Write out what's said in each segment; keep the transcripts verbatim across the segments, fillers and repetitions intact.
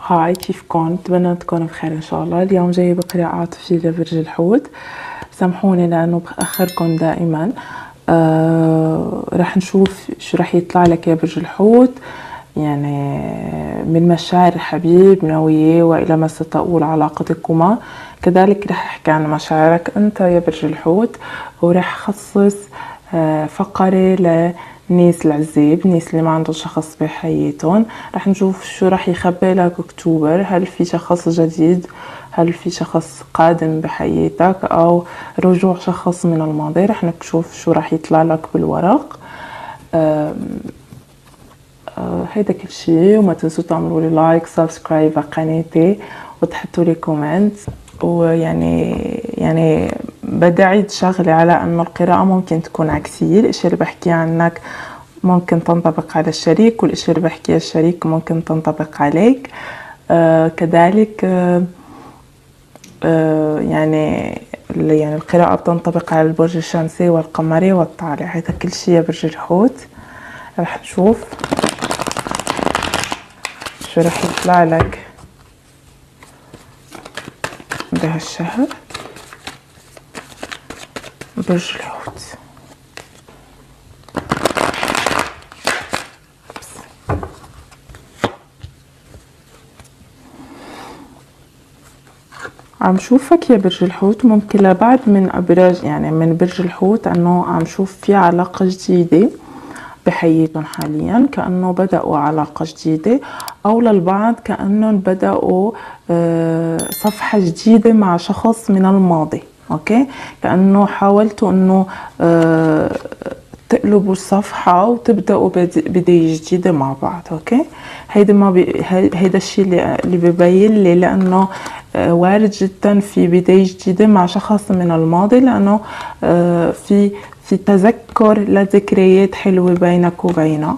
هاي كيفكم؟ اتمنى تكونوا بخير ان شاء الله. اليوم جاي بقراءة عاطفية لبرج الحوت. سامحوني لانه باخركم دائما. آه رح نشوف شو رح يطلع لك يا برج الحوت، يعني من مشاعر الحبيب ناوية والى ما ستؤول علاقتكما. كذلك رح احكي عن مشاعرك انت يا برج الحوت، ورح خصص آه فقرة ل نيس العزيب، نيس اللي ما عنده شخص بحياتهم. رح نشوف شو رح يخبي لك اكتوبر، هل في شخص جديد، هل في شخص قادم بحياتك او رجوع شخص من الماضي. رح نشوف شو رح يطلع لك بالورق. أه أه هيدا كل شيء، وما تنسوا تعملوا لي لايك سبسكرايب على قناتي وتحطوا لي كومنت. ويعني يعني بدي أعيد شغلة على أنه القراءة ممكن تكون عكسية، الأشياء اللي بحكي عنك ممكن تنطبق على الشريك، والأشياء اللي بحكيها الشريك ممكن تنطبق عليك. آه كذلك آه آه يعني يعني القراءة بتنطبق على البرج الشمسي والقمري والطالع. هذا كل شيء يا برج الحوت. رح نشوف شو رح يطلع لك بهالشهر برج الحوت. عم شوفك يا برج الحوت، ممكن لبعض من ابراج يعني من برج الحوت انه عم شوف في علاقة جديدة بحياتهم حاليا، كأنه بدأوا علاقة جديدة، او للبعض كأنهم بدأوا صفحة جديدة مع شخص من الماضي. اوكي، كأنه حاولتوا انه تقلبوا الصفحة وتبدأوا بداية جديدة مع بعض. اوكي، هيدا ما بي هيدا الشيء اللي, اللي ببين لي، لأنه وارد جدا في بداية جديدة مع شخص من الماضي، لأنه في في تذكر لذكريات حلوة بينك وبينه.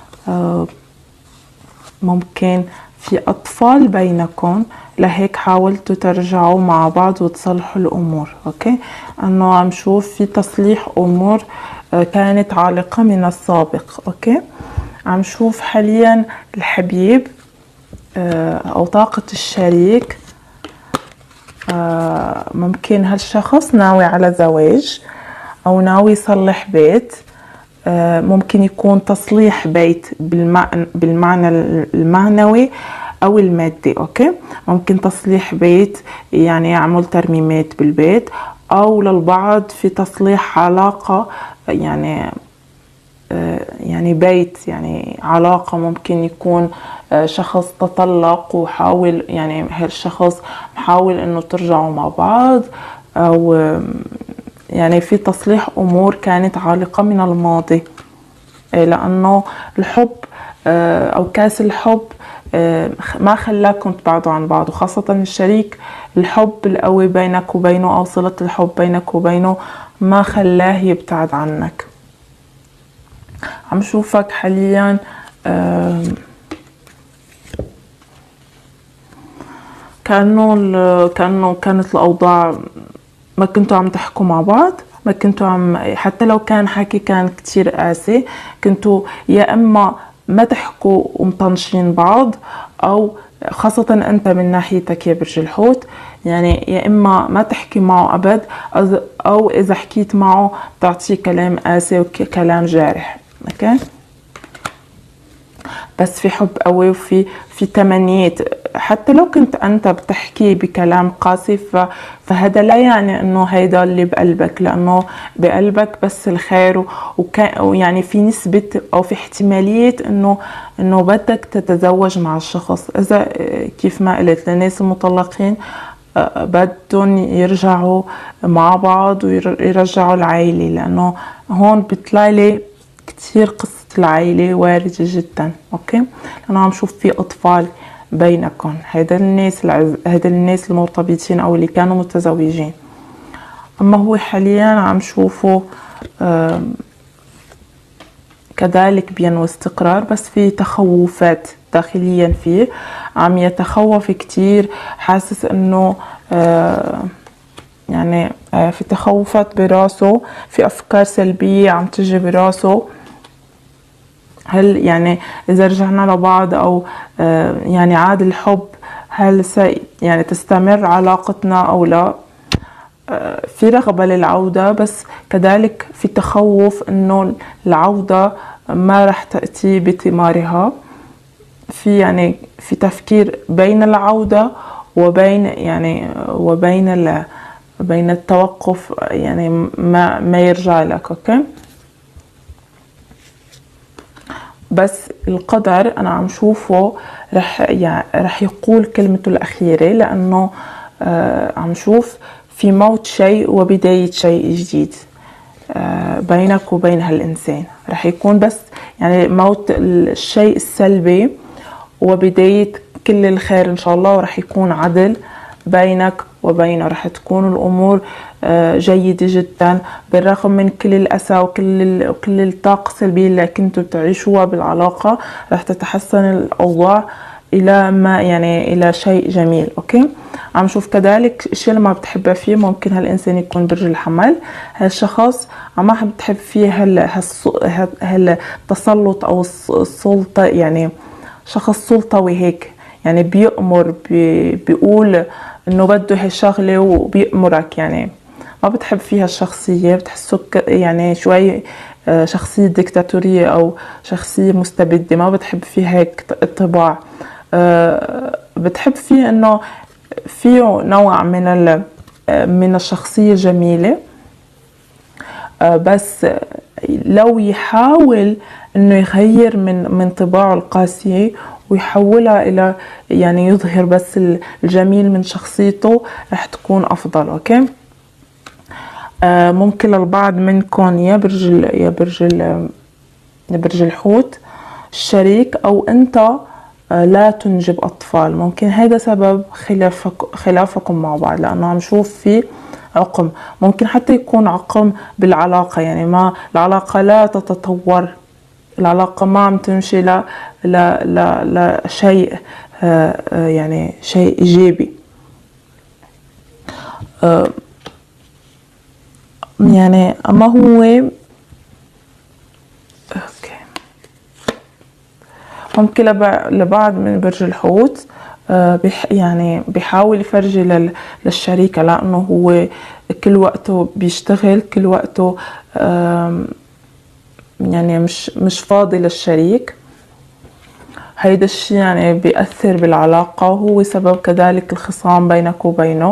ممكن في أطفال بينكم، لهيك حاولتوا ترجعوا مع بعض وتصلحوا الأمور. أوكي، أنه عم شوف في تصليح أمور كانت عالقة من السابق. أوكي، عم شوف حاليا الحبيب أو طاقة الشريك. ممكن هالشخص ناوي على زواج أو ناوي يصلح بيت. ممكن يكون تصليح بيت بالمعنى, بالمعنى المعنوي أو المادي. أوكي، ممكن تصليح بيت يعني يعمل ترميمات بالبيت، أو للبعض في تصليح علاقة يعني يعني بيت يعني علاقة. ممكن يكون شخص تطلق وحاول يعني هالشخص محاول انه ترجعوا مع بعض، او يعني في تصليح امور كانت عالقة من الماضي، لانه الحب او كاس الحب ما خلاكم تبعدوا عن بعض، وخاصة الشريك الحب القوي بينك وبينه او صلة الحب بينك وبينه ما خلاه يبتعد عنك. عم شوفك حاليا كأنه كأنه كانت الأوضاع ما كنتوا عم تحكوا مع بعض، ما كنتوا عم حتى لو كان حكي كان كتير قاسي، كنتوا يا إما ما تحكوا ومطنشين بعض، أو خاصة أنت من ناحيتك يا برج الحوت، يعني يا إما ما تحكي معه أبد، أو إذا حكيت معه تعطيه كلام قاسي وكلام جارح. اوكي، بس في حب قوي وفي في تمنيات، حتى لو كنت انت بتحكي بكلام قاسي فهذا لا يعني انه هيدا اللي بقلبك، لانه بقلبك بس الخير، ويعني في نسبة او في احتمالية انه انه بدك تتزوج مع الشخص. اذا كيف ما قلت للناس المطلقين بدهم يرجعوا مع بعض ويرجعوا العائلة، لانه هون بيطلع لي كتير قصة العائلة واردة جدا. اوكي، انا عم شوف في اطفال بينكم، هيدا الناس العز... هيدا الناس المرتبطين او اللي كانوا متزوجين. اما هو حاليا عم شوفه كذلك بينو استقرار، بس في تخوفات داخليا فيه، عم يتخوف كتير، حاسس انه آه يعني في تخوفات براسه، في افكار سلبية عم تجي براسه، هل يعني إذا رجعنا لبعض أو يعني عاد الحب، هل سي يعني تستمر علاقتنا أو لا؟ في رغبة للعودة، بس كذلك في تخوف إنه العودة ما رح تأتي بثمارها. في يعني في تفكير بين العودة وبين يعني وبين ال بين التوقف، يعني ما ما يرجع لك. اوكي، بس القدر انا عم شوفه رح يعني رح يقول كلمته الاخيره، لانه آه عم شوف في موت شيء وبدايه شيء جديد آه بينك وبين هالانسان. رح يكون بس يعني موت الشيء السلبي وبدايه كل الخير ان شاء الله، ورح يكون عدل بينك وبينه. رح تكون الأمور جيدة جدا بالرغم من كل الأسى وكل وكل الطاقة السلبية اللي كنتوا بتعيشوها بالعلاقة. رح تتحسن الأوضاع إلى ما يعني إلى شيء جميل. أوكي، عم شوف كذلك الشيء اللي ما بتحبه فيه، ممكن هالإنسان يكون برج الحمل. هالشخص ما حب بتحب فيه هال هالتسلط أو السلطة، يعني شخص سلطوي هيك، يعني بيأمر بي بيقول انه بده هالشغله وبيأمرك. يعني ما بتحب فيها الشخصيه، بتحسه يعني شوي شخصيه ديكتاتوريه او شخصيه مستبده، ما بتحب فيها هيك الطباع. بتحب فيه انه فيه نوع من من الشخصيه الجميله، بس لو يحاول انه يغير من من طباعه القاسيه ويحولها الى يعني يظهر بس الجميل من شخصيته، رح تكون افضل. اوكي، آه ممكن للبعض منكم يا برج يا برج يا برج الحوت الشريك او انت آه لا تنجب اطفال. ممكن هذا سبب خلافك خلافكم مع بعض، لانه عم شوف في عقم. ممكن حتى يكون عقم بالعلاقه، يعني ما العلاقه لا تتطور، العلاقة ما عم تمشي لا لا لا لا شيء يعني شيء إيجابي. يعني أما هو أوكي، ممكن لبعض من برج الحوت يعني بيحاول يفرجي للشريكة، لأنه هو كل وقته بيشتغل، كل وقته يعني مش مش فاضي للشريك. هيدا الشيء يعني بيأثر بالعلاقة، وهو سبب كذلك الخصام بينك وبينه.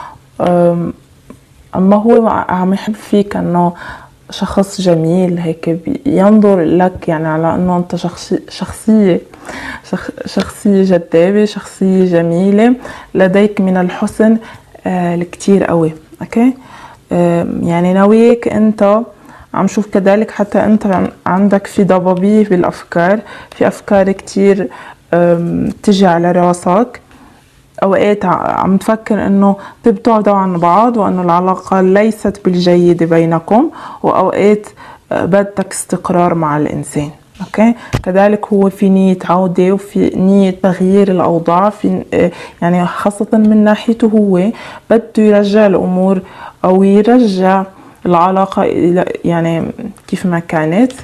أما هو عم يحب فيك أنه شخص جميل هيك، ينظر لك يعني على أنه أنت شخصي شخصية شخصية جذابة، شخصية جميلة، لديك من الحسن الكتير قوي. أوكي، يعني ناويك أنت. عم شوف كذلك حتى انت عندك في ضبابية بالافكار، في افكار كتير تجي على راسك. اوقات عم تفكر انه تبتعدوا عن بعض وانه العلاقة ليست بالجيدة بينكم، واوقات بدك استقرار مع الانسان. اوكي، كذلك هو في نية عودة وفي نية تغيير الاوضاع، في يعني خاصة من ناحيته هو بده يرجع الامور او يرجع العلاقة إلى يعني كيف ما كانت.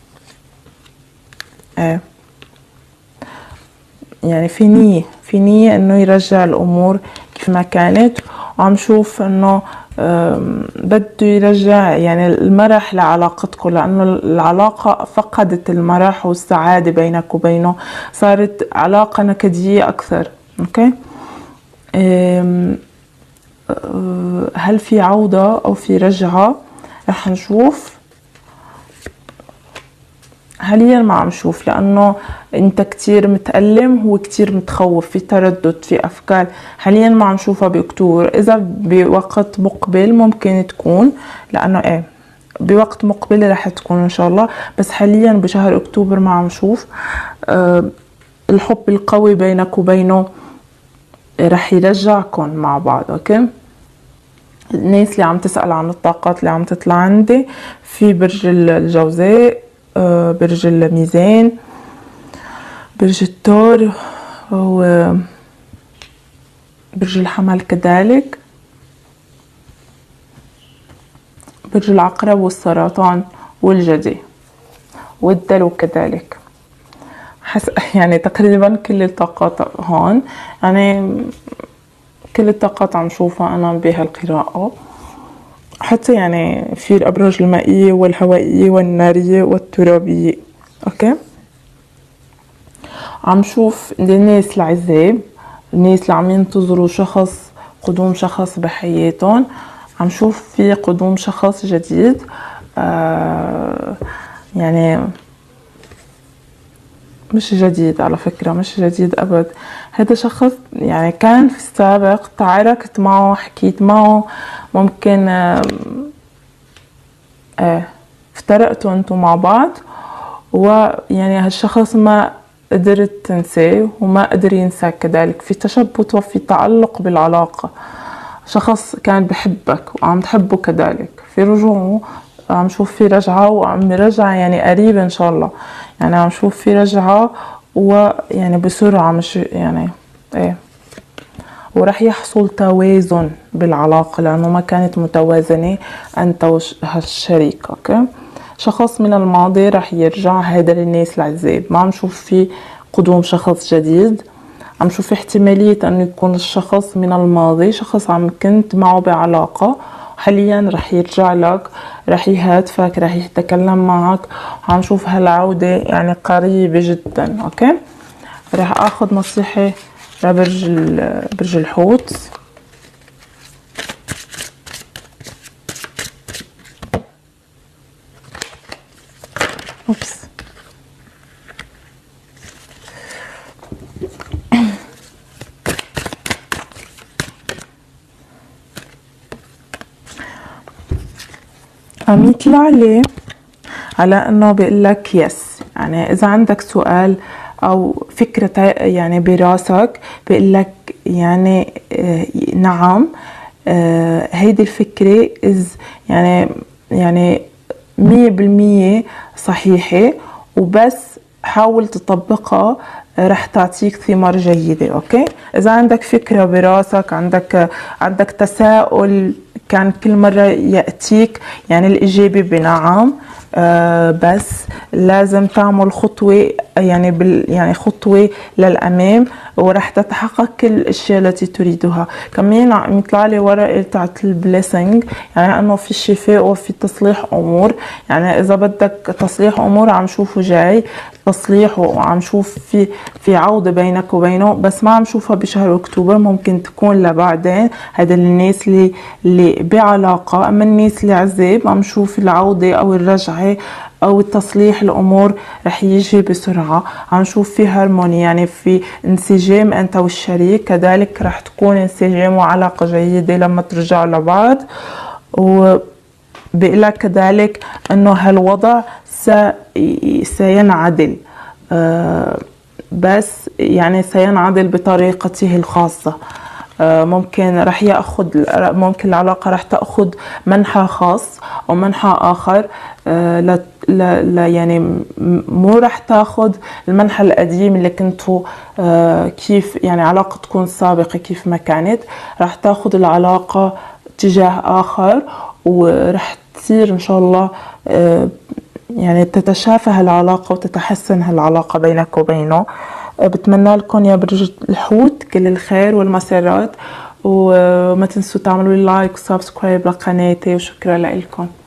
آه يعني في نية في نية إنه يرجع الأمور كيف ما كانت. وعم شوف إنه بده يرجع يعني المرح لعلاقتكم، لأنه العلاقة فقدت المرح والسعادة بينك وبينه، صارت علاقة نكدية أكثر. أوكي، هل في عودة أو في رجعة؟ رح نشوف. حاليا ما عم شوف، لأنه أنت كتير متألم، هو كتير متخوف، في تردد، في أفكار. حاليا ما عم شوفها بأكتوبر. إذا بوقت مقبل ممكن تكون، لأنه إيه بوقت مقبل رح تكون إن شاء الله، بس حاليا بشهر أكتوبر ما عم شوف. أه الحب القوي بينك وبينه رح يرجعكم مع بعض. أوكي، الناس اللي عم تسأل عن الطاقات اللي عم تطلع عندي، في برج الجوزاء، برج الميزان، برج الثور، وبرج الحمل كذلك، برج العقرب والسرطان والجدي والدلو كذلك. حس يعني تقريبا كل الطاقات هون، يعني كل الطاقات عم شوفها أنا بهالقراءة، حتى يعني في الأبراج المائية والهوائية والنارية والترابية. أوكي، عم شوف الناس العزاب، الناس اللي عم ينتظروا شخص، قدوم شخص بحياتهم. عم شوف في قدوم شخص جديد، آه يعني مش جديد على فكرة، مش جديد أبد. هذا شخص يعني كان في السابق تعاركت معه، حكيت معه، ممكن آه آه افترقتوا انتوا مع بعض، ويعني هالشخص ما قدرت تنساه وما قدر ينساك كذلك. في تشبت وفي تعلق بالعلاقة، شخص كان بحبك وعم تحبه كذلك. في رجوع، عم شوف في رجعة، وعم رجعة يعني قريبة إن شاء الله، يعني عم شوف في رجعة ويعني بسرعة، مش يعني ايه، ورح يحصل توازن بالعلاقة لأنه ما كانت متوازنة أنت وهالشريك. أوكي، شخص من الماضي رح يرجع، هيدا للناس العزاب. ما عم شوف في قدوم شخص جديد، عم شوف احتمالية أنه يكون الشخص من الماضي شخص عم كنت معه بعلاقة، حاليا رح يرجع لك، رح يهاتفك، رح يتكلم معك. عم شوف هالعودة يعني قريبة جدا. أوكي، رح أخذ نصيحة لبرج برج الحوت. أوبس. عم يطلع لي على انه بيقول لك يس، يعني اذا عندك سؤال او فكرة يعني براسك بيقول لك يعني آه نعم، آه هيدي الفكرة إز يعني يعني مية بالمية صحيحة، وبس حاول تطبقها رح تعطيك ثمار جيدة. اوكي، اذا عندك فكرة براسك، عندك عندك تساؤل كان كل مرة يأتيك، يعني الإجابة بنعم، آه بس لازم تعمل خطوة، يعني بال يعني خطوة للأمام، ورح تتحقق كل الأشياء التي تريدها. كمان عم يطلع لي ورقة تاعت البليسنج، يعني أنه في الشفاء وفي تصليح أمور. يعني إذا بدك تصليح أمور عم شوفه جاي تصليح، وعم شوف في في عودة بينك وبينه، بس ما عم شوفها بشهر أكتوبر، ممكن تكون لبعدين. هذا للناس اللي اللي بعلاقة. أما الناس اللي عزاب عم شوف العودة أو الرجعة أو التصليح الأمور رح يجي بسرعة. عم شوف في هارموني، يعني في انسجام أنت والشريك، كذلك رح تكون انسجام وعلاقة جيدة لما ترجعوا لبعض. وبقلك كذلك أنه هالوضع سينعدل، أه بس يعني سينعدل بطريقته الخاصة. ممكن رح ياخذ ممكن العلاقه رح تاخذ منحى خاص او منحى اخر، لا لا يعني مو رح تاخذ المنحى القديم اللي كنتوا كيف يعني علاقتكم السابقه كيف ما كانت، رح تاخذ العلاقه اتجاه اخر، ورح تصير ان شاء الله يعني تتشافى هالعلاقه وتتحسن هالعلاقه بينك وبينه. بتمنى لكم يا برج الحوت كل الخير والمسارات، وما تنسوا تعملوا لايك وسبسكرايب لقناتي، وشكرا لكم.